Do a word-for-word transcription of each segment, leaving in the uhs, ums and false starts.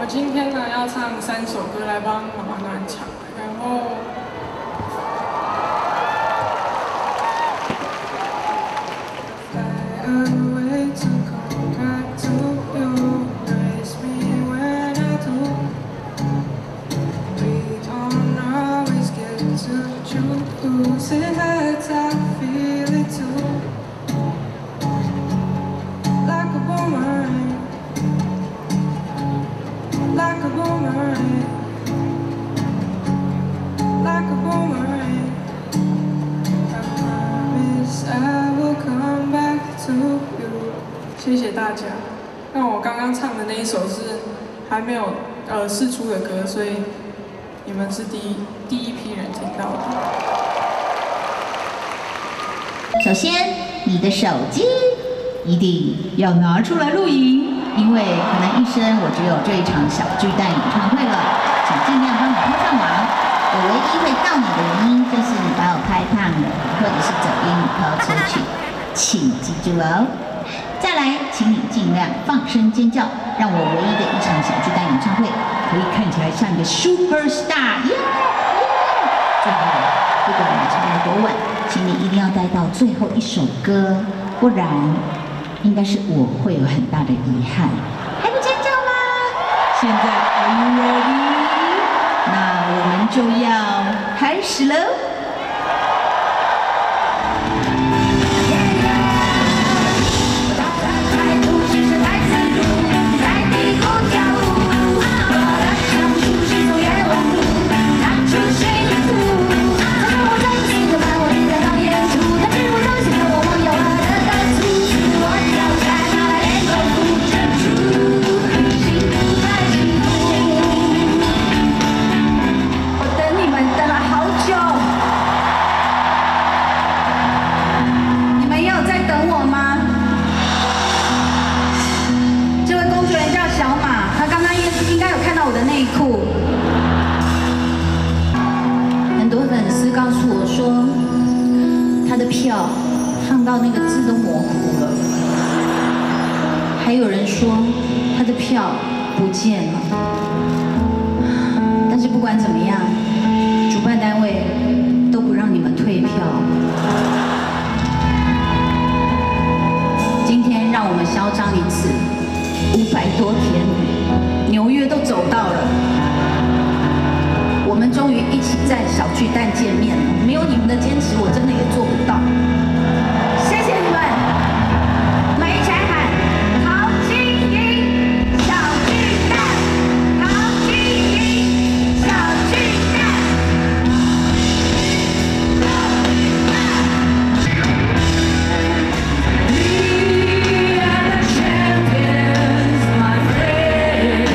我今天呢要唱三首歌来帮妈妈暖场，然后。 谢谢大家。那我刚刚唱的那一首是还没有呃释出的歌，所以你们是第一第一批人听到的。 首先，你的手机一定要拿出来录影，因为可能一生我只有这一场小巨蛋演唱会了，请尽量帮我 po 上网。我唯一会告你的原因就是你把我拍胖了，或者是走音 po 出去，请记住哦。 再来，请你尽量放声尖叫，让我唯一的一场小巨蛋演唱会可以看起来像一个 super star， 耶耶！最后，不管你唱得多晚，请你一定要待到最后一首歌，不然应该是我会有很大的遗憾。还不尖叫吗？现在 Are you ready？ 那我们就要开始喽！ 很多粉丝告诉我说，他的票放到那个字都模糊了，还有人说他的票不见了。但是不管怎么样，主办单位都不让你们退票。今天让我们嚣张一次，五百多天，纽约都走到了。 我们终于一起在小巨蛋见面了。没有你们的坚持，我真的也做不到。谢谢你们！我们一起来喊“陶晶莹小巨蛋”，陶晶莹小巨蛋。We are the champions, my friend.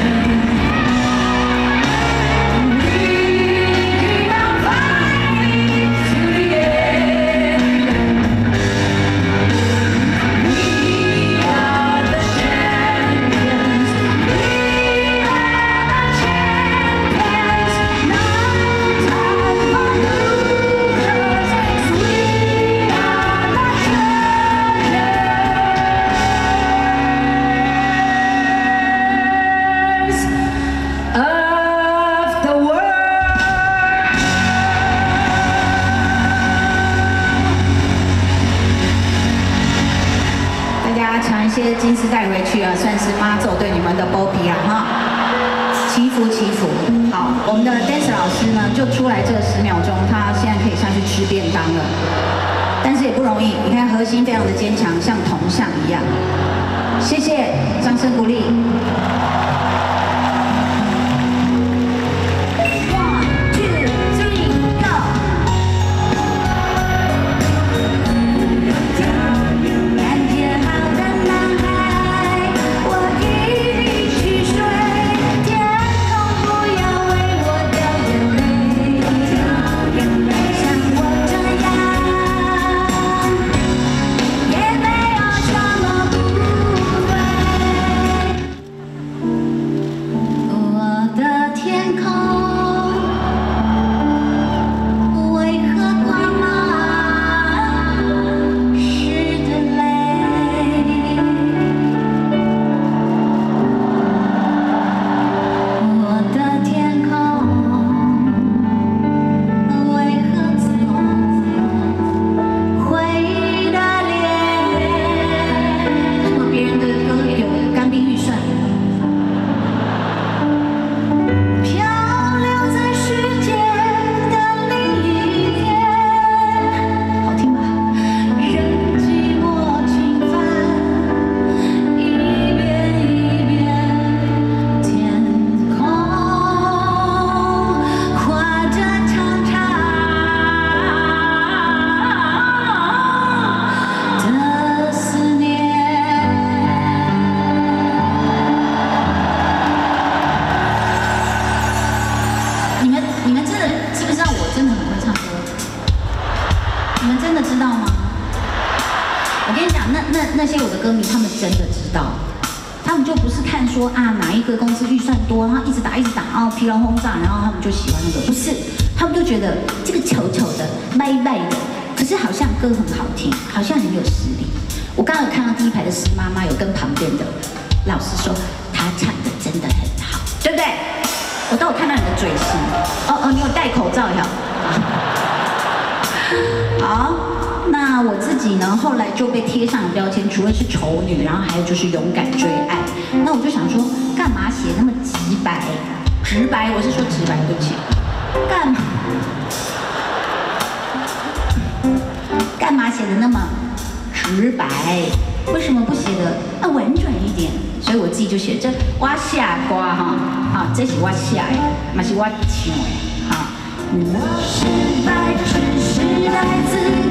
这些金丝带回去啊，算是妈祖对你们的保庇啊哈，祈福祈福。好，我们的 dancer 老师呢就出来这十秒钟，他现在可以下去吃便当了，但是也不容易。你看核心非常的坚强，像铜像一样。谢谢，掌声鼓励。 那些我的歌迷，他们真的知道，他们就不是看说啊哪一个公司预算多，然后一直打一直打，然后疲劳轰炸，然后他们就喜欢那个，不是，他们就觉得这个丑丑的、歪歪的，可是好像歌很好听，好像很有实力。我刚刚有看到第一排的施妈妈有跟旁边的老师说，她唱的真的很好，对不对？我都有看到你的嘴型，哦哦，你有戴口罩呀？好，那我自己呢，后来就被贴上了标签，除了是丑女，然后还有就是勇敢追爱。那我就想说，干嘛写那么直白？直白，我是说直白，对不起。干嘛？干嘛写的那么直白？为什么不写的啊婉转一点？所以我自己就写这我下瓜哈，啊，这是我写的，嘛是我唱的，哈。失败只是来自。